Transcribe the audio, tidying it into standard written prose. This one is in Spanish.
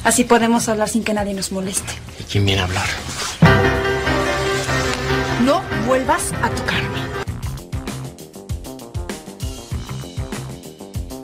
Así podemos hablar sin que nadie nos moleste. ¿Y quién viene a hablar? No vuelvas a tocarme.